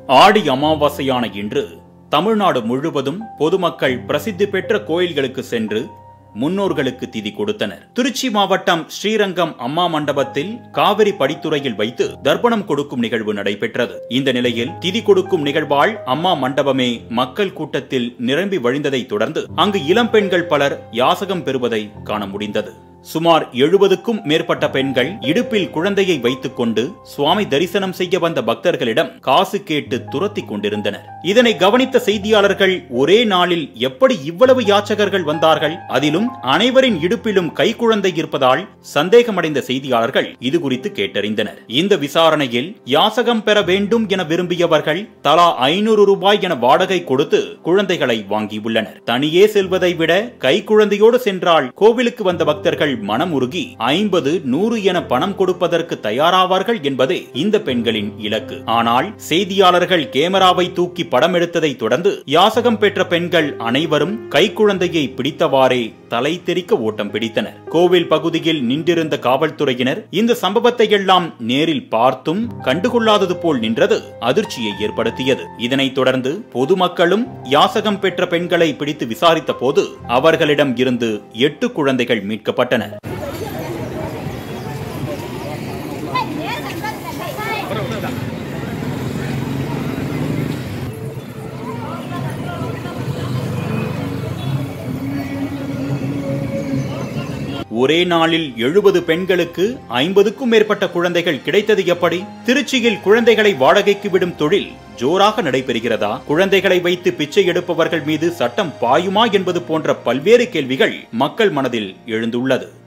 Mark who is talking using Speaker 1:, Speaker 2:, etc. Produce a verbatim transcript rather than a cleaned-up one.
Speaker 1: ஆடி அமாவாசையான இன்று தமிழ்நாடு முழுவதும் பொதுமக்கள் பிரசித்தி பெற்ற கோயில்களுக்கு சென்று முன்னோர்களுக்கு திதி கொடுத்தனர். திருச்சி மாவட்டம் ஸ்ரீரங்கம் அம்மா மண்டபத்தில் காவிரி படித்துறையில் வைத்து தர்ப்பணம் கொடுக்கும் நிகழ்வு நடைபெற்றது. இந்த நிலையில் திதி கொடுக்கும் நிகழ்வால் அம்மா மண்டபமே மக்கள் கூட்டத்தில் நிரம்பி வழிந்ததை தொடர்ந்து அங்கு இளம் பெண்கள் பலர் யாசகம் பெறுவதை காண முடிந்தது. சுமார் எழுபதுக்கும் மேற்பட்ட பெண்கள் இடுப்பில் குழந்தையை வைத்துக் கொண்டு சுவாமி தரிசனம் செய்ய வந்த பக்தர்களிடம் காசு கேட்டு துரத்தி கொண்டிருந்தனர். இதனை கவனித்த செய்தியாளர்கள் ஒரே நாளில் எப்படி இவ்வளவு யாச்சகர்கள் வந்தார்கள், அதிலும் அனைவரின் இடுப்பிலும் கைக்குழந்தை இருப்பதால் சந்தேகமடைந்த செய்தியாளர்கள் இது குறித்து கேட்டறிந்தனர். இந்த விசாரணையில் யாசகம் பெற வேண்டும் என விரும்பியவர்கள் தலா ஐநூறு ரூபாய் என வாடகை கொடுத்து குழந்தைகளை வாங்கியுள்ளனர். தனியே செல்வதை விட கைக்குழந்தையோடு சென்றால் கோவிலுக்கு வந்த பக்தர்கள் மனமுருகி ஐம்பது நூறு என பணம் கொடுப்பதற்கு தயாராவார்கள் என்பதே இந்த பெண்களின் இலக்கு. ஆனால் செய்தியாளர்கள் கேமராவை தூக்கி படம் எடுத்ததை தொடர்ந்து யாசகம் பெற்ற பெண்கள் அனைவரும் கைக்குழந்தையை பிடித்தவாறே தலை தெறிக்க ஓட்டம் பிடித்தனர். கோவில் பகுதியில் நின்றிருந்த காவல்துறையினர் இந்த சம்பவத்தை எல்லாம் நேரில் பார்த்தும் கண்டுகொள்ளாதது போல் நின்றது அதிர்ச்சியை ஏற்படுத்தியது. இதனைத் தொடர்ந்து பொதுமக்களும் யாசகம் பெற்ற பெண்களை பிடித்து விசாரித்த போது அவர்களிடம் இருந்து எட்டு குழந்தைகள் மீட்கப்பட்டன. ஒரே நாளில் எழுபது பெண்களுக்கு ஐம்பதுக்கும் மேற்பட்ட குழந்தைகள் கிடைத்தது எப்படி? திருச்சியில் குழந்தைகளை வாடகைக்கு விடும் தொழில் ஜோராக நடைபெறுகிறதா? குழந்தைகளை வைத்து பிச்சை எடுப்பவர்கள் மீது சட்டம் பாயுமா என்பது போன்ற பல்வேறு கேள்விகள் மக்கள் மனதில் எழுந்துள்ளது.